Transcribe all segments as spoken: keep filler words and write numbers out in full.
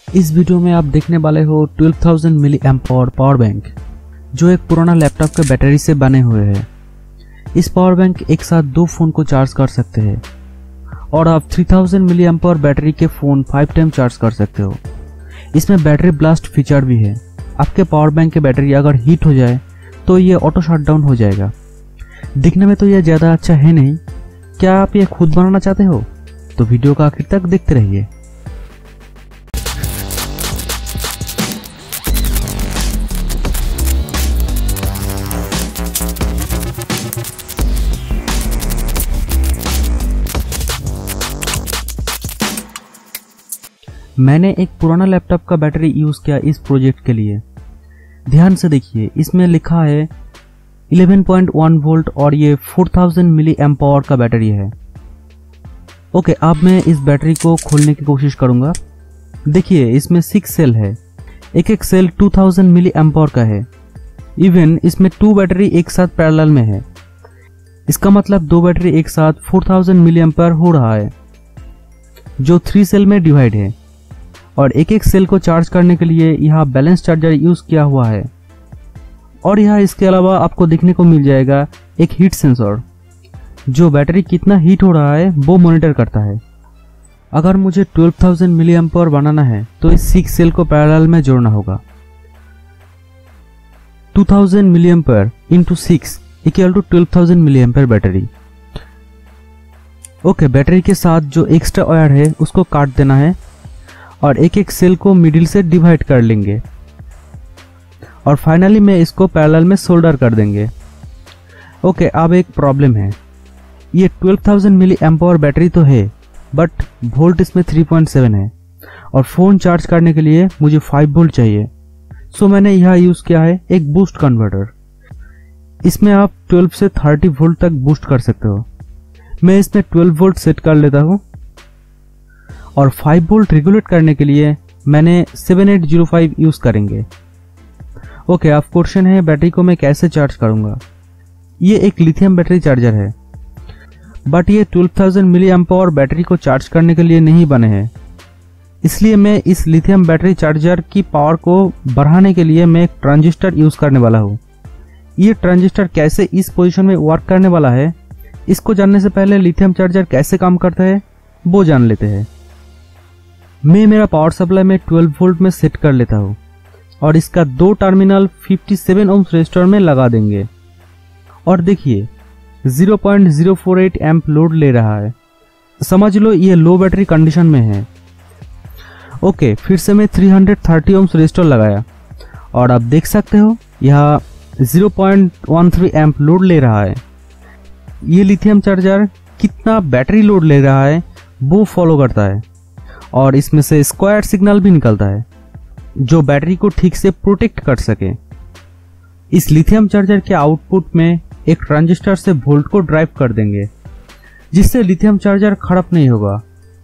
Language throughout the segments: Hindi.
इस वीडियो में आप देखने वाले हो twelve thousand milli amp hour power bank, जो एक पुराना लैपटॉप के बैटरी से बने हुए हैं। इस पावर बैंक एक साथ दो फोन को चार्ज कर सकते हैं और आप three thousand milli amp hour battery के फोन फाइव टाइम चार्ज कर सकते हो। इसमें बैटरी ब्लास्ट फीचर भी है। आपके पावर बैंक की बैटरी अगर हीट हो जाए तो ये ऑटो शट डाउन हो जाएगा। दिखने में तो यह ज़्यादा अच्छा है नहीं। क्या आप ये खुद बनाना चाहते हो? तो वीडियो का आखिर तक देखते रहिए। मैंने एक पुराना लैपटॉप का बैटरी यूज किया इस प्रोजेक्ट के लिए। ध्यान से देखिए, इसमें लिखा है इलेवन पॉइंट वन वोल्ट और ये फोर थाउज़ेंड मिली एम्पावर का बैटरी है। ओके, अब मैं इस बैटरी को खोलने की कोशिश करूंगा। देखिए, इसमें सिक्स सेल है। एक एक cell two thousand milli amp hour का है। इवन इसमें टू बैटरी एक साथ पैरेलल में है। इसका मतलब दो बैटरी एक साथ फोर थाउज़ेंड मिली एम्पावर हो रहा है, जो थ्री सेल में डिवाइड है। और एक एक सेल को चार्ज करने के लिए यहाँ बैलेंस चार्जर यूज किया हुआ है। और यहाँ इसके अलावा आपको देखने को मिल जाएगा एक हीट सेंसर, जो बैटरी कितना हीट हो रहा है वो मॉनिटर करता है। अगर मुझे ट्वेल्व थाउज़ेंड मिली एम्पावर बनाना है तो इस सिक्स सेल को पैरेलल में जोड़ना होगा। Two thousand milli amp hour into six equal to twelve thousand milli amp hour battery. Okay, battery के साथ जो एक्स्ट्रा वायर है उसको काट देना है और एक एक सेल को मिडिल से डिवाइड कर लेंगे और फाइनली में इसको पैरेलल में सोल्डर कर देंगे। ओके, अब एक प्रॉब्लम है। ये twelve thousand milli amp hour battery तो है, बट वोल्ट इसमें थ्री पॉइंट सेवन है और फोन चार्ज करने के लिए मुझे फाइव वोल्ट चाहिए। सो मैंने यहाँ यूज किया है एक बूस्ट कन्वर्टर। इसमें आप ट्वेल्व से थर्टी वोल्ट तक बूस्ट कर सकते हो। मैं इसमें ट्वेल्व वोल्ट सेट कर लेता हूँ और फाइव वोल्ट रेगुलेट करने के लिए मैंने seven eight zero five use करेंगे। ओके, अब क्वेश्चन है बैटरी को मैं कैसे चार्ज करूंगा। ये एक लिथियम बैटरी चार्जर है, बट ये twelve thousand milli amp hour battery को चार्ज करने के लिए नहीं बने हैं। इसलिए मैं इस लिथियम बैटरी चार्जर की पावर को बढ़ाने के लिए मैं एक ट्रांजिस्टर यूज करने वाला हूँ। ये ट्रांजिस्टर कैसे इस पोजीशन में वर्क करने वाला है, इसको जानने से पहले लिथियम चार्जर कैसे काम करता है वो जान लेते हैं। मैं मेरा पावर सप्लाई में ट्वेल्व वोल्ट में सेट कर लेता हूँ और इसका दो terminal fifty seven ohms resistor में लगा देंगे। और देखिए, zero point zero four eight amp load ले रहा है। समझ लो ये लो बैटरी कंडीशन में है। ओके, फिर से मैं three hundred thirty ohms resistor लगाया और आप देख सकते हो यह zero point one three amp load ले रहा है। ये लिथियम चार्जर कितना बैटरी लोड ले रहा है वो फॉलो करता है और इसमें से स्क्वायर सिग्नल भी निकलता है, जो बैटरी को ठीक से प्रोटेक्ट कर सके। इस लिथियम चार्जर के आउटपुट में एक ट्रांजिस्टर से वोल्ट को ड्राइव कर देंगे, जिससे लिथियम चार्जर खराब नहीं होगा।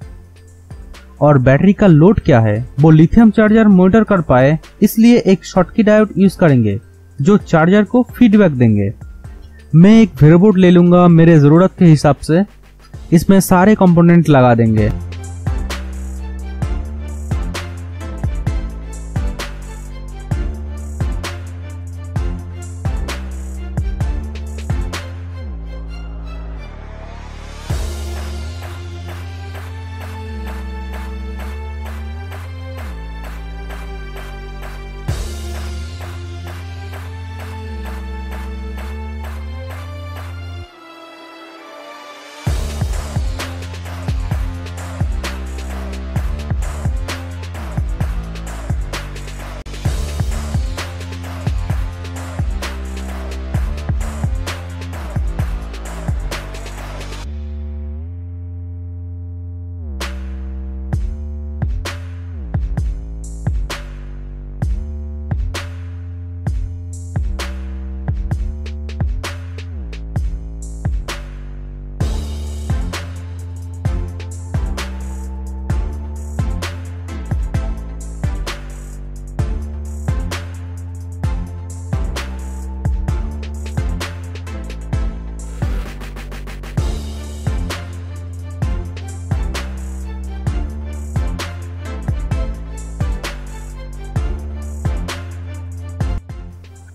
और बैटरी का लोड क्या है वो लिथियम चार्जर मॉनिटर कर पाए, इसलिए एक शॉटकी डायोड यूज करेंगे जो चार्जर को फीडबैक देंगे। मैं एक वेरोबोर्ड ले लूंगा मेरे जरूरत के हिसाब से। इसमें सारे कंपोनेंट लगा देंगे।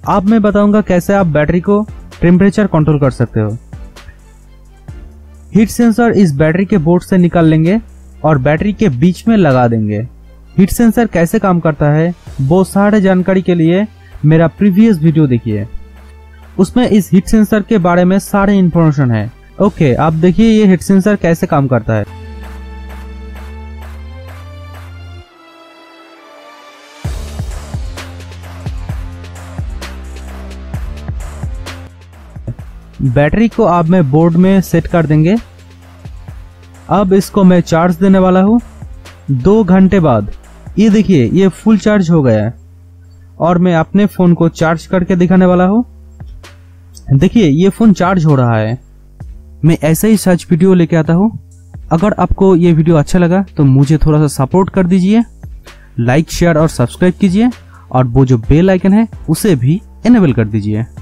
अब मैं बताऊंगा कैसे आप बैटरी को टेम्परेचर कंट्रोल कर सकते हो। हीट सेंसर इस बैटरी के बोर्ड से निकाल लेंगे और बैटरी के बीच में लगा देंगे। हीट सेंसर कैसे काम करता है वो सारे जानकारी के लिए मेरा प्रीवियस वीडियो देखिए, उसमें इस हीट सेंसर के बारे में सारे इंफॉर्मेशन है। ओके, आप देखिए ये हीट सेंसर कैसे काम करता है। बैटरी को अब मैं बोर्ड में सेट कर देंगे। अब इसको मैं चार्ज देने वाला हूँ। दो घंटे बाद ये देखिए ये फुल चार्ज हो गया है और मैं अपने फोन को चार्ज करके दिखाने वाला हूँ। देखिए ये फोन चार्ज हो रहा है। मैं ऐसे ही सर्च वीडियो लेके आता हूँ। अगर आपको ये वीडियो अच्छा लगा तो मुझे थोड़ा सा सपोर्ट कर दीजिए, लाइक शेयर और सब्सक्राइब कीजिए और वो जो बेल आइकन है उसे भी इनेबल कर दीजिए।